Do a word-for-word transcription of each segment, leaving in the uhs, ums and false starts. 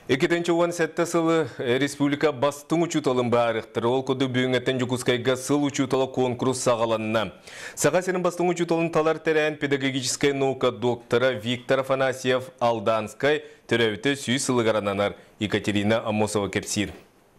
Ekidinci on sette sılı Respublika bastın uçutalın bağırıqtır. Ol kodu büyüngeten Jukuskayga sıl uçutala konkurs sağalanına. Sağa senin bastın uçutalın talar terен pedagogическая наука доктора Виктор Афанасьев Алданскай төрәуті сүй сылығаранаnar Екатерина Амосова кепсир.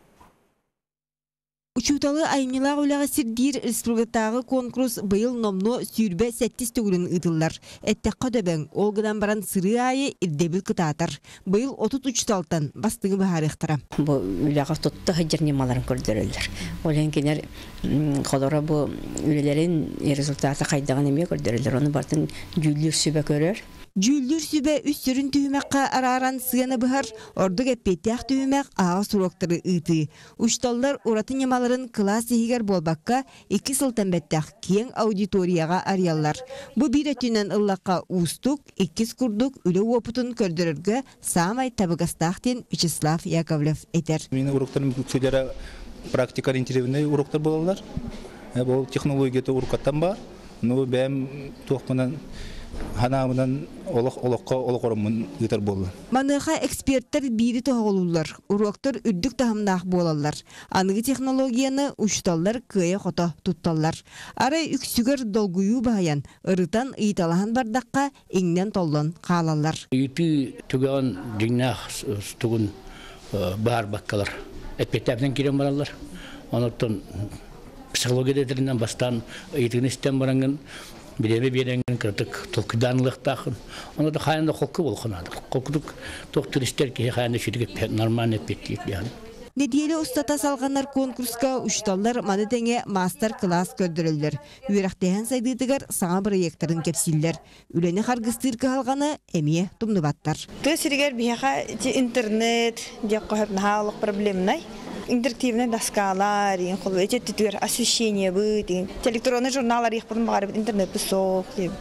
Учуталы айнылар уйлағы сирдир республикатағы конкурс быйыл номно сүйрбе сәттіс төгілін ұтылар. Әттәққа дөбәң, олғыдан баран сыры айы ирдебіл кытатар. Быйыл отут учталтан бастығы бағарықтыра. Бұл үліға тұтты ғыджырнемаларын көрдірілдір. Олен кенер қолора бұл үлілерін результаты қайдаған еме көрдірілдір. Оны бартын жүлдер сүбе көрер. Жүлдер сүбе үс сүрін түйімәққа араран сығаны бұхар, ордық әппеттіяқ түйімәқ аға сұроқтыры ұйты. Үшталдар оратын емаларын класс егер болбаққа екі сылтан бәттіяқ кең аудиторияға ариялар. Бұ бір әтінен ұллаққа ұстық, еккіз күрдік үлі опытын көрдіріргі самай табығастақтен Вячеслав Яковлев етер. Мен урақтарым сөйлері практика ориентированный урақтар болалар. Бұл технологияты урқаттан бар. Но бәм тоқпынан Ханамынан олыққа олықорымын үтір болды. Маныға эксперттер бири тоғылулар, уроктар үрдік тахымнақ болалар. Анығы технологияны ұшталар күйе қота тұтталар. Арай үксігір долгүйу бағаян, ұрытан ұйталахан бардаққа еңнен толлан қалалар. Үйті түгіған деңнақ тұғын бағар баққалар. Әппеттәбінен керен баралар. Онықтан психология дәтірінен бастан ұйтығын істен баранған Билеме беренген кыртык толкуданлык тахын. Оны да хаянда холку болханады. Холкудук токтуристер ки хаянда ширге нормально петтик яны. Недиеле устата салганнар конкурска ушталлар маны теңе мастер-класс көрдүрөлдөр. Үйрактеген сайдыдыгар саңа проекттарын кепсиллер. Үлени харгыстыр калганы эмие тумнубаттар. Төсиргер бияха интернет, дякка хаалык проблемнай. Интерактивные доскалар, эти титулы освещение будет, электронные журналы, их потом барит интернет писок,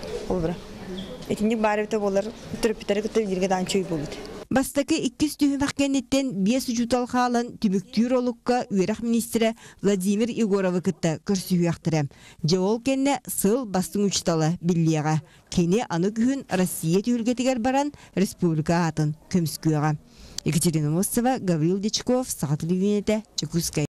эти не барит это болар, терпетер это дирге данчой будет. Бастакы иккис түймәккәнеттен бес учутал халын түбүктүр олукка үйрәк министрі Владимир Егорова кытта көрсүйяқтыры. Жауыл кенне сыл бастың учталы биллияға. Кене аны күхін Россия түйілгетігер баран республика атын көмскүйіға. Екатерина Мосцева, Гаврил Дичков, Сағат Левинете, Чекускай.